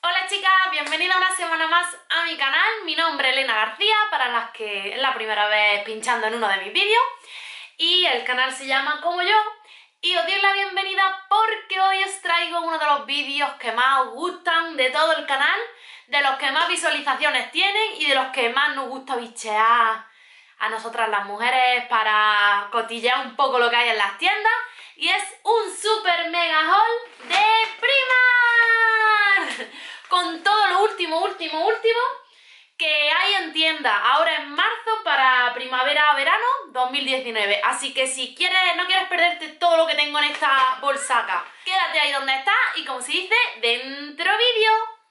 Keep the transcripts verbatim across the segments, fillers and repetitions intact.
Hola chicas, bienvenidas una semana más a mi canal. Mi nombre es Elena García, para las que es la primera vez pinchando en uno de mis vídeos. Y el canal se llama Como Yo. Y os doy la bienvenida porque hoy os traigo uno de los vídeos que más os gustan de todo el canal, de los que más visualizaciones tienen y de los que más nos gusta bichear a nosotras las mujeres para cotillear un poco lo que hay en las tiendas. Y es un super mega haul de Primark, con todo lo último, último, último que hay en tienda ahora en marzo para primavera-verano dos mil diecinueve. Así que si quieres, no quieres perderte todo lo que tengo en esta bolsaca, quédate ahí donde está y, como se dice, dentro vídeo.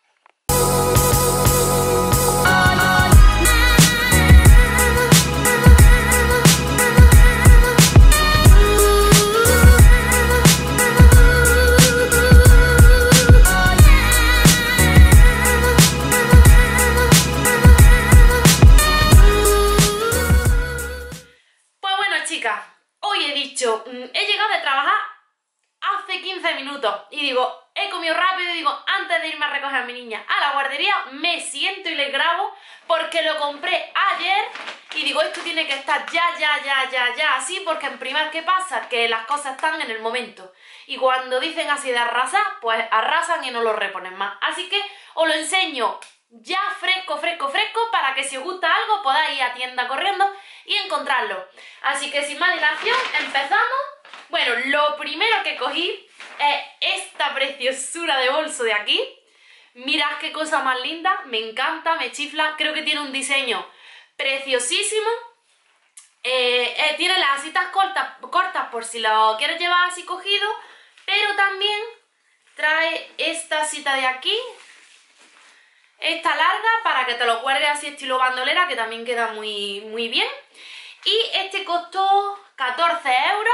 Hoy he dicho, he llegado de trabajar hace quince minutos y digo, he comido rápido y digo, antes de irme a recoger a mi niña a la guardería, me siento y le grabo porque lo compré ayer y digo, esto tiene que estar ya, ya, ya, ya, ya, así, porque en Primark, ¿qué pasa? Que las cosas están en el momento y cuando dicen así de arrasar, pues arrasan y no lo reponen más. Así que os lo enseño ya fresco, fresco, fresco, para que si os gusta algo podáis ir a tienda corriendo y encontrarlo. Así que sin más dilación, empezamos. Bueno, lo primero que cogí es esta preciosura de bolso de aquí. Mirad qué cosa más linda, me encanta, me chifla. Creo que tiene un diseño preciosísimo. Eh, eh, tiene las asitas cortas, cortas por si lo quieres llevar así cogido, pero también trae esta asita de aquí, esta larga, para que te lo cuelgues así estilo bandolera, que también queda muy, muy bien. Y este costó catorce euros.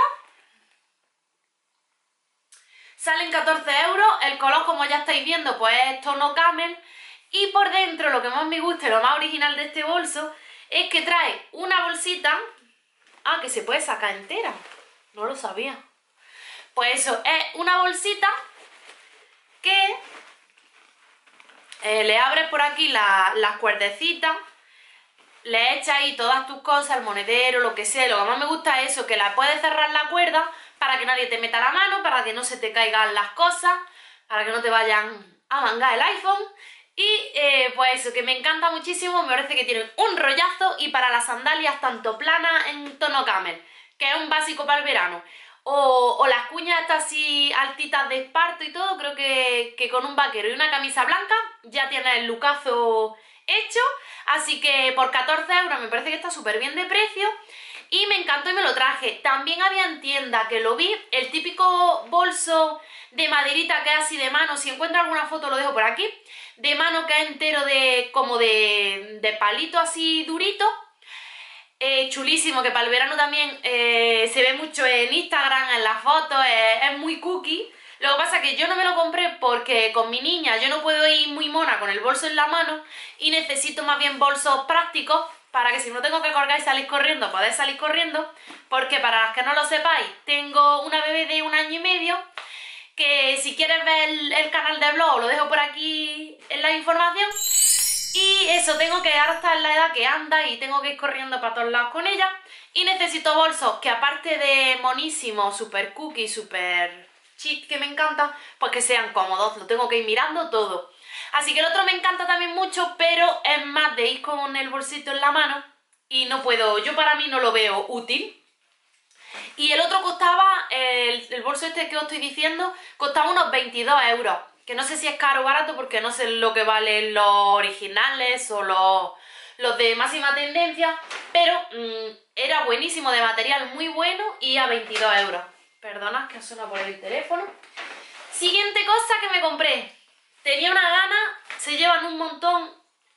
Salen catorce euros. El color, como ya estáis viendo, pues es tono camel. Y por dentro, lo que más me gusta y lo más original de este bolso es que trae una bolsita. Ah, que se puede sacar entera. No lo sabía. Pues eso, es una bolsita que Eh, le abres por aquí la, las cuerdecitas, le echas ahí todas tus cosas, el monedero, lo que sea. Lo que más me gusta es eso, que la puedes cerrar la cuerda para que nadie te meta la mano, para que no se te caigan las cosas, para que no te vayan a mangar el iPhone. Y eh, pues eso, que me encanta muchísimo, me parece que tiene un rollazo. Y para las sandalias tanto planas en tono camel, que es un básico para el verano, O, o las cuñas estas así altitas de esparto y todo, creo que, que con un vaquero y una camisa blanca ya tienes el lookazo hecho. Así que por catorce euros me parece que está súper bien de precio y me encantó y me lo traje. También había en tienda, que lo vi, el típico bolso de maderita que es así de mano. Si encuentro alguna foto lo dejo por aquí, de mano, que es entero de como de, de palito así durito. Eh, chulísimo, que para el verano también eh, se ve mucho en Instagram, en las fotos, eh, es muy cookie. Lo que pasa es que yo no me lo compré porque con mi niña yo no puedo ir muy mona con el bolso en la mano y necesito más bien bolsos prácticos para que si no tengo que colgar y salir corriendo, poder salir corriendo. Porque para las que no lo sepáis, tengo una bebé de un año y medio, que si quieres ver el, el canal de blog lo dejo por aquí en la información. Y eso, tengo que, ahora está en la edad que anda y tengo que ir corriendo para todos lados con ella. Y necesito bolsos que, aparte de monísimos, super cookie, super chic, que me encanta, pues que sean cómodos. Lo tengo que ir mirando todo. Así que el otro me encanta también mucho, pero es más de ir con el bolsito en la mano y no puedo, yo para mí no lo veo útil. Y el otro costaba, el, el bolso este que os estoy diciendo, costaba unos veintidós euros. Que no sé si es caro o barato, porque no sé lo que valen los originales o los, los de máxima tendencia, pero mmm, era buenísimo, de material muy bueno y a veintidós euros. Perdonad que suena por el teléfono. Siguiente cosa que me compré. Tenía una gana, se llevan un montón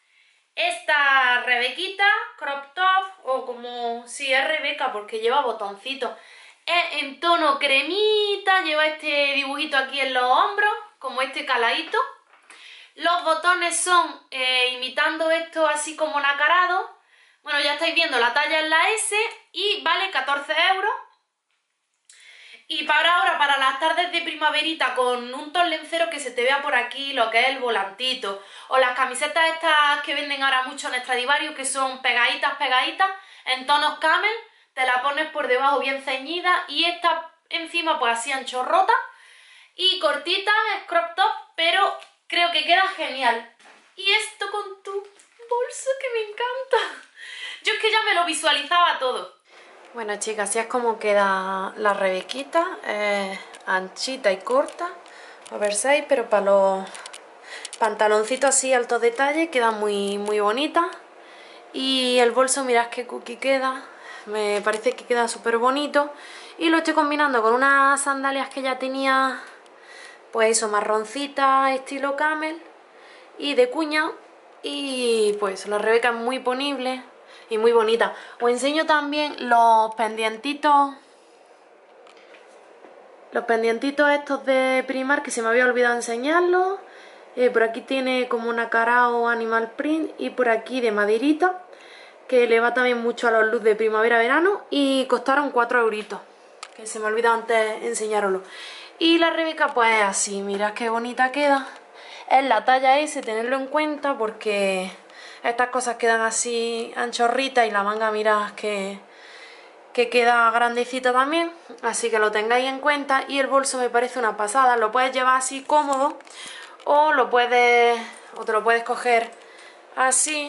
esta Rebequita crop top, o como, sí, es Rebeca porque lleva botoncitos. Es en tono cremita, lleva este dibujito aquí en los hombros, como este caladito. Los botones son eh, imitando esto así como nacarado. Bueno, ya estáis viendo, la talla es la S y vale catorce euros. Y para ahora, para las tardes de primaverita, con un torlencero que se te vea por aquí lo que es el volantito. O las camisetas estas que venden ahora mucho en Stradivarius, que son pegaditas, pegaditas, en tonos camel, te la pones por debajo bien ceñida y esta encima pues así anchorrota y cortita, es crop top, pero creo que queda genial. Y esto con tu bolso que me encanta. Yo es que ya me lo visualizaba todo. Bueno chicas, así es como queda la rebequita, eh, anchita y corta, oversize, pero para los pantaloncitos así altos detalles queda muy, muy bonita. Y el bolso, mirad qué cookie queda, me parece que queda súper bonito. Y lo estoy combinando con unas sandalias que ya tenía, pues eso, marroncita, estilo camel y de cuña. Y pues la Rebeca es muy ponible y muy bonita. Os enseño también los pendientitos, los pendientitos estos de Primark, que se me había olvidado enseñarlos. Eh, por aquí tiene como una carao animal print y por aquí de maderita, que le va también mucho a los looks de primavera-verano, y costaron cuatro euritos, que se me olvidó antes enseñaroslo. Y la Rebeca pues así, mirad qué bonita queda. Es la talla ese, tenerlo en cuenta porque estas cosas quedan así anchorritas y la manga mirad que, que queda grandecita también, así que lo tengáis en cuenta. Y el bolso me parece una pasada, lo puedes llevar así cómodo o lo puedes, o te lo puedes coger así,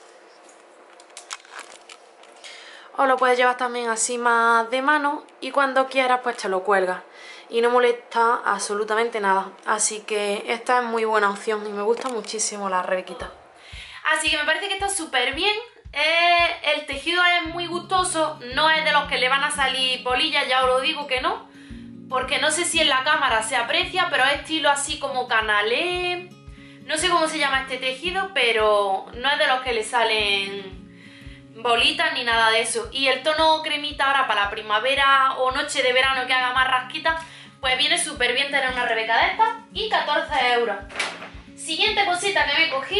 o lo puedes llevar también así más de mano y cuando quieras pues te lo cuelgas y no molesta absolutamente nada. Así que esta es muy buena opción y me gusta muchísimo la Rebequita. Así que me parece que está súper bien. Eh, el tejido es muy gustoso, no es de los que le van a salir polillas, ya os lo digo que no, porque no sé si en la cámara se aprecia, pero es estilo así como canalé. No sé cómo se llama este tejido, pero no es de los que le salen bolitas ni nada de eso. Y el tono cremita ahora para la primavera o noche de verano que haga más rasquita, pues viene súper bien tener una Rebeca de estas. Y catorce euros. Siguiente cosita que me cogí,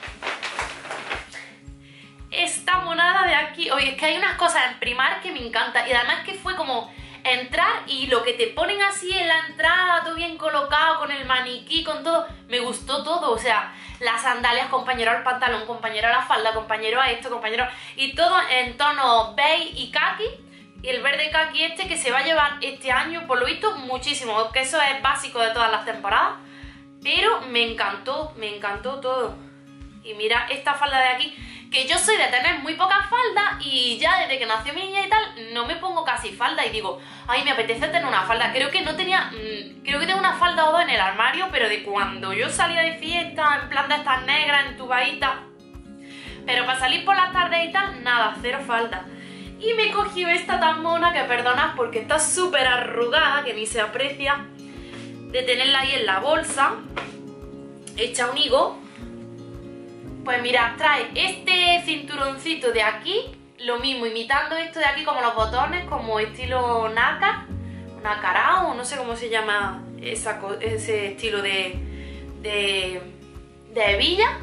esta monada de aquí. Oye, es que hay unas cosas en Primark que me encantan. Y además que fue como entrar y lo que te ponen así en la entrada, todo bien colocado, con el maniquí, con todo, me gustó todo. O sea, las sandalias, compañero al pantalón, compañero a la falda, compañero a esto, compañero, y todo en tono beige y kaki. Y el verde kaki este que se va a llevar este año, por lo visto, muchísimo, porque eso es básico de todas las temporadas. Pero me encantó, me encantó todo. Y mira esta falda de aquí, que yo soy de tener muy pocas faldas y ya desde que nació mi niña y tal, no me pongo casi falda y digo, ay, me apetece tener una falda. Creo que no tenía, mmm, creo que tengo una falda o dos en el armario, pero de cuando yo salía de fiesta, en plan de estas negras, entubaditas. Pero para salir por las tardes y tal, nada, cero falda. Y me cogí esta tan mona, que perdonad porque está súper arrugada, que ni se aprecia, de tenerla ahí en la bolsa, hecha un higo. Pues mirad, trae este cinturoncito de aquí, lo mismo, imitando esto de aquí como los botones, como estilo nácar, nacarao, no sé cómo se llama esa, ese estilo de, de, de hebilla.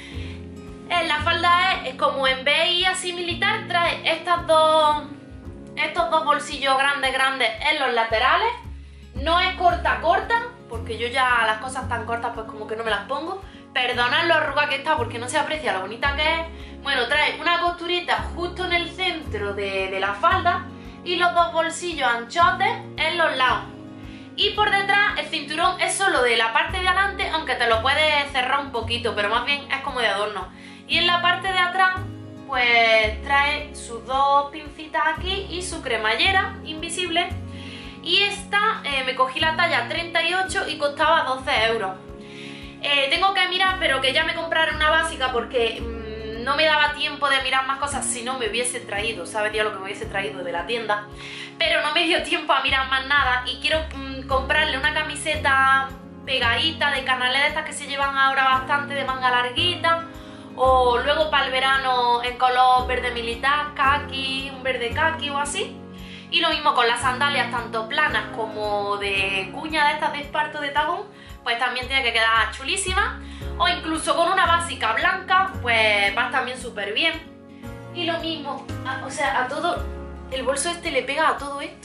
En la falda es, es como en beige así militar, trae estas dos, estos dos bolsillos grandes, grandes en los laterales. No es corta, corta, porque yo ya las cosas tan cortas pues como que no me las pongo. Perdonad lo arrugada que está porque no se aprecia lo bonita que es. Bueno, trae una costurita justo en el centro de, de la falda y los dos bolsillos anchotes en los lados. Y por detrás el cinturón es solo de la parte de adelante, aunque te lo puedes cerrar un poquito, pero más bien es como de adorno. Y en la parte de atrás pues trae sus dos pincitas aquí y su cremallera invisible. Y esta eh, me cogí la talla treinta y ocho y costaba doce euros. Eh, tengo que mirar, pero que ya me compraré una básica porque mmm, no me daba tiempo de mirar más cosas si no me hubiese traído, ¿sabes? Ya lo que me hubiese traído de la tienda. Pero no me dio tiempo a mirar más nada y quiero mmm, comprarle una camiseta pegadita de canalé de estas que se llevan ahora bastante, de manga larguita. O luego para el verano en color verde militar, kaki, un verde kaki o así. Y lo mismo con las sandalias, tanto planas como de cuña de estas de esparto de tagón, pues también tiene que quedar chulísima. O incluso con una básica blanca, pues va también súper bien. Y lo mismo, a, o sea, a todo, el bolso este le pega a todo esto. Es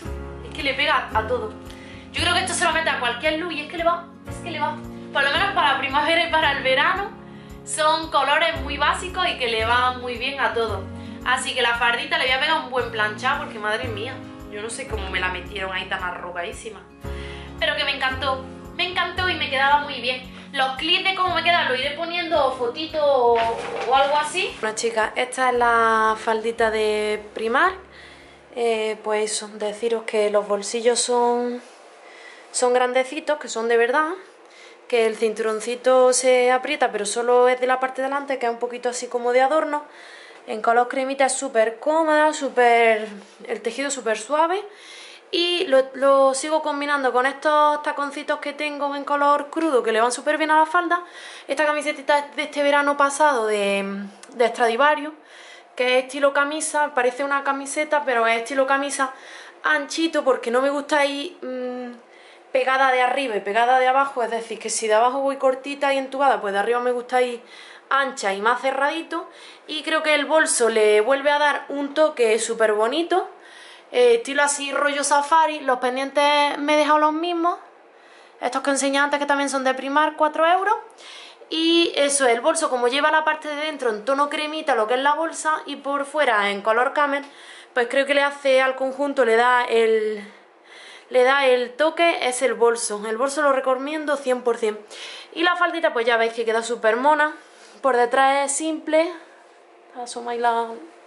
es que le pega a todo. Yo creo que esto se lo mete a cualquier look y es que le va, es que le va. Por lo menos para la primavera y para el verano son colores muy básicos y que le van muy bien a todo. Así que la fardita le voy a pegar un buen planchado porque madre mía, yo no sé cómo me la metieron ahí tan arrugadísima. Pero que me encantó, me encantó y me quedaba muy bien. Los clips de cómo me quedan lo iré poniendo fotitos o, o algo así. Bueno chicas, esta es la faldita de Primark. Eh, pues eso, deciros que los bolsillos son, son grandecitos, que son de verdad. Que el cinturoncito se aprieta pero solo es de la parte de delante, que es un poquito así como de adorno. En color cremita es súper cómoda, súper, el tejido súper suave. Y lo, lo sigo combinando con estos taconcitos que tengo en color crudo que le van súper bien a la falda. Esta camiseta de este verano pasado de, de Stradivarius, que es estilo camisa, parece una camiseta pero es estilo camisa anchito porque no me gusta ir mmm, pegada de arriba y pegada de abajo. Es decir, que si de abajo voy cortita y entubada, pues de arriba me gusta ir ancha y más cerradito. Y creo que el bolso le vuelve a dar un toque súper bonito. Eh, estilo así rollo safari. Los pendientes me he dejado los mismos, estos que enseñé antes, que también son de Primark, cuatro euros. Y eso, el bolso como lleva la parte de dentro en tono cremita, lo que es la bolsa, y por fuera en color camel, pues creo que le hace al conjunto, le da el, le da el toque, es el bolso. El bolso lo recomiendo cien por cien. Y la faldita pues ya veis que queda súper mona. Por detrás es simple, asomáis la,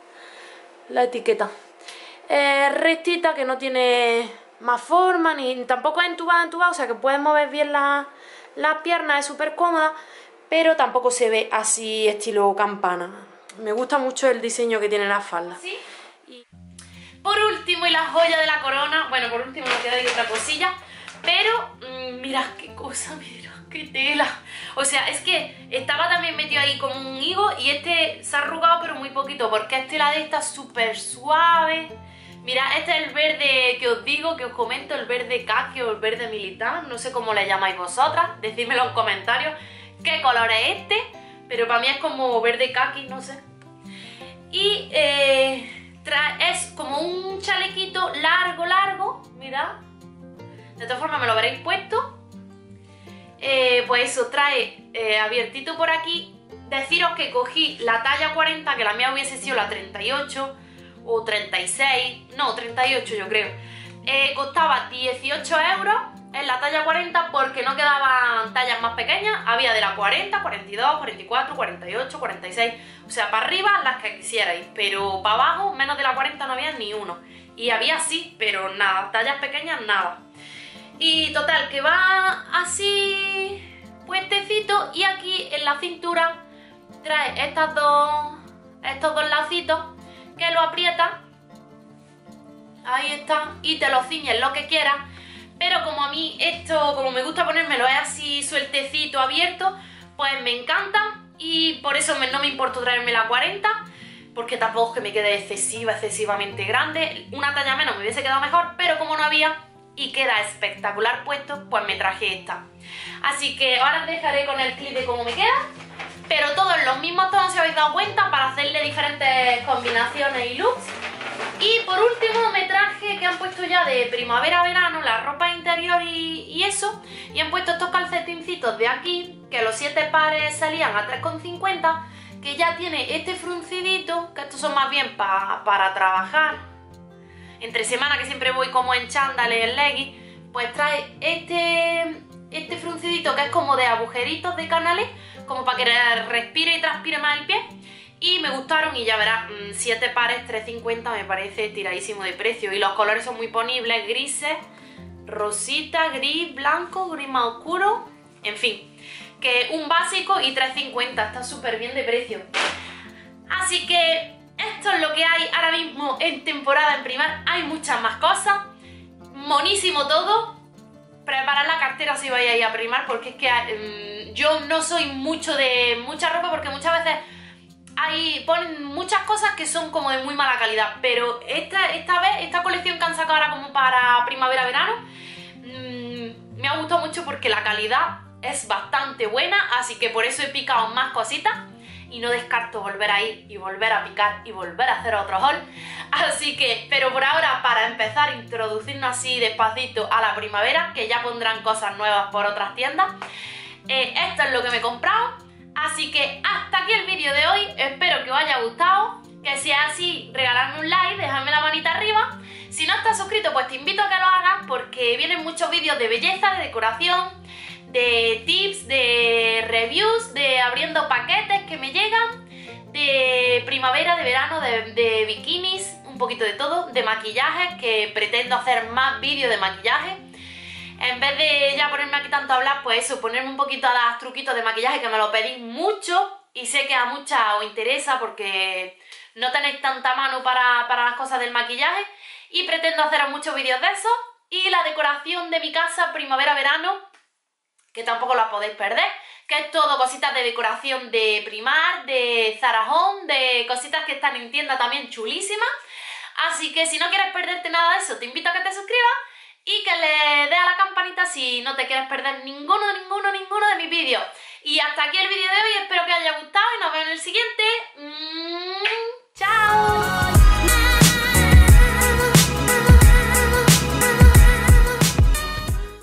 la etiqueta. Eh, rectita, que no tiene más forma, ni tampoco es entubada, entubada, o sea que puedes mover bien las la piernas, es súper cómoda, pero tampoco se ve así estilo campana. Me gusta mucho el diseño que tiene la falda. ¿Sí? Y por último, y la joya de la corona, bueno, por último me queda ahí otra cosilla, pero mmm, mirad qué cosa, mirad qué tela. O sea, es que estaba también metido ahí como un higo y este se ha arrugado pero muy poquito, porque es tela de esta súper suave. Mirad, este es el verde que os digo, que os comento, el verde caqui o el verde militar, no sé cómo le llamáis vosotras, decídmelo en comentarios qué color es este, pero para mí es como verde caqui, no sé. Y eh, es como un chalequito largo, largo, mirad, de todas formas me lo veréis puesto. Eh, pues eso, trae eh, abiertito por aquí. Deciros que cogí la talla cuarenta, que la mía hubiese sido la treinta y ocho o treinta y seis, no, treinta y ocho yo creo. Eh, costaba dieciocho euros en la talla cuarenta porque no quedaban tallas más pequeñas. Había de la cuarenta, cuarenta y dos, cuarenta y cuatro, cuarenta y ocho, cuarenta y seis, o sea, para arriba las que quisierais, pero para abajo menos de la cuarenta no había ni uno. Y había sí, pero nada, tallas pequeñas nada. Y total, que va así puestecito, y aquí en la cintura trae estas dos, estos dos lacitos que lo aprietas, ahí está, y te lo ciñes lo que quieras. Pero como a mí esto, como me gusta ponérmelo es así sueltecito, abierto, pues me encanta, y por eso me, no me importa traerme la cuarenta, porque tampoco es que me quede excesiva, excesivamente grande. Una talla menos me hubiese quedado mejor, pero como no había y queda espectacular puesto, pues me traje esta. Así que ahora os dejaré con el clip de cómo me queda, pero todos los mismos tonos, si habéis dado cuenta, para hacerle diferentes combinaciones y looks. Y por último me traje, que han puesto ya de primavera-verano, la ropa interior y, y eso, y han puesto estos calcetincitos de aquí, que los siete pares salían a tres con cincuenta, que ya tiene este fruncidito, que estos son más bien pa, para trabajar entre semana, que siempre voy como en chándales, en leggings, pues trae este, este fruncidito que es como de agujeritos de canales, como para que respire y transpire más el pie. Y me gustaron, y ya verás, siete pares, tres cincuenta, me parece tiradísimo de precio. Y los colores son muy ponibles, grises, rosita, gris, blanco, gris más oscuro, en fin, que un básico y tres cincuenta, está súper bien de precio. Así que esto es lo que hay ahora mismo en temporada en Primark. Hay muchas más cosas, monísimo todo. Preparad la cartera si vais a ir a Primark, porque es que um, yo no soy mucho de mucha ropa, porque muchas veces hay, ponen muchas cosas que son como de muy mala calidad, pero esta, esta vez, esta colección que han sacado ahora como para primavera-verano, mmm, me ha gustado mucho porque la calidad es bastante buena, así que por eso he picado más cositas. y no descarto volver a ir y volver a picar y volver a hacer otro haul. Así que, pero por ahora, para empezar a introducirnos así despacito a la primavera, que ya pondrán cosas nuevas por otras tiendas, eh, esto es lo que me he comprado. Así que hasta aquí el vídeo de hoy, espero que os haya gustado, que si es así, regaladme un like, dejadme la manita arriba. Si no estás suscrito, pues te invito a que lo hagas porque vienen muchos vídeos de belleza, de decoración, de tips, de reviews, de abriendo paquetes que me llegan, de primavera, de verano, de, de bikinis, un poquito de todo, de maquillaje, que pretendo hacer más vídeos de maquillaje. En vez de ya ponerme aquí tanto a hablar, pues eso, ponerme un poquito a dar truquitos de maquillaje, que me lo pedís mucho y sé que a muchas os interesa porque no tenéis tanta mano para, para las cosas del maquillaje, y pretendo haceros muchos vídeos de eso. Y la decoración de mi casa primavera-verano, que tampoco la podéis perder, que es todo cositas de decoración de Primark, de Zara Home, de cositas que están en tienda también chulísimas. Así que si no quieres perderte nada de eso, te invito a que te suscribas y que le des a la campanita si no te quieres perder ninguno, ninguno, ninguno de mis vídeos. Y hasta aquí el vídeo de hoy, espero que os haya gustado y nos vemos en el siguiente.